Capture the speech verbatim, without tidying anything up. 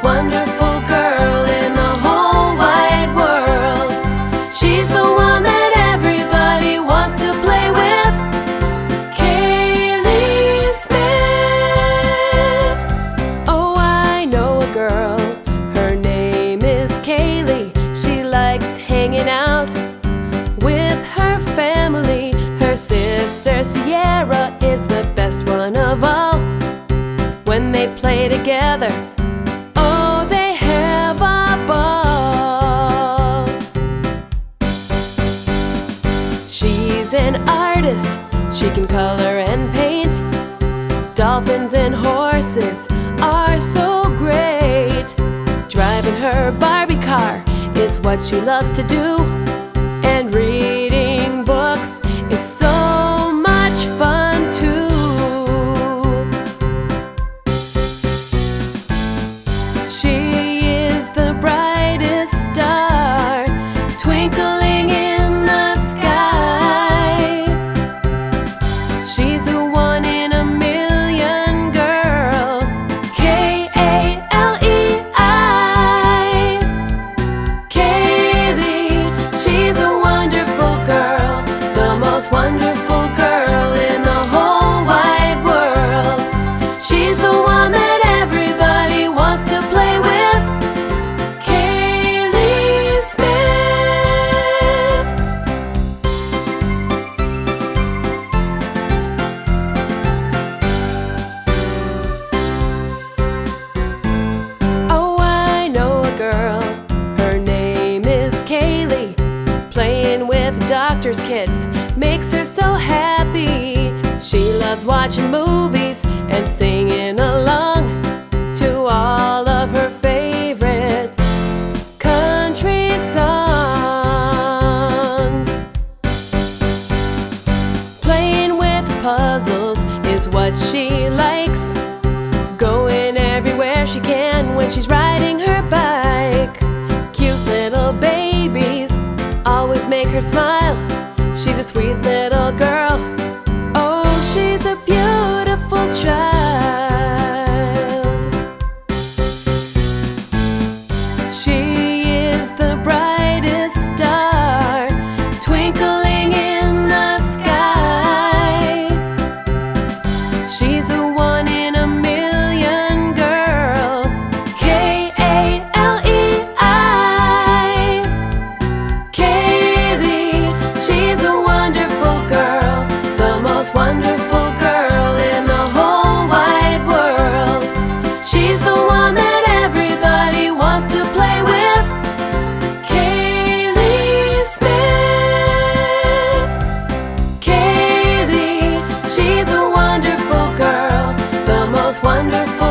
wonderful girl in the whole wide world. She's the one that everybody wants to play with. Kalei Smith. Oh, I know a girl. Her name is Kalei. She likes hanging out with her family. Her sister Sierra is the best one of all. When they play together, oh, they have a ball. She's an artist. She can color and paint. Dolphins and horses are so great. Driving her Barbie car is what she loves to do. And reading books is so much fun too. She is the brightest star twinkling in the sky. She's a one in a million girl. K A L E I. Kalei, she's a wonderful girl, the most wonderful girl in the whole wide world. She's the one that everybody wants to play with. Kalei Smith. Oh, I know a girl. Her name is Kalei. Playing with doctors' kids makes her so happy. She loves watching movies and singing along to all of her favorite country songs. Playing with puzzles is what she likes. Going everywhere she can when she's riding her bike. Cute little babies always make her smile. She's a sweet little girl. Oh, she's a beautiful child. She is the brightest star twinkling in the sky. She's a one in a million girl. K A L E I. Kalei, she's a wonderful girl, the most wonderful girl in the whole wide world. She's the one that everybody wants to play with. Kalei Smith. Kalei, she's a wonderful girl, the most wonderful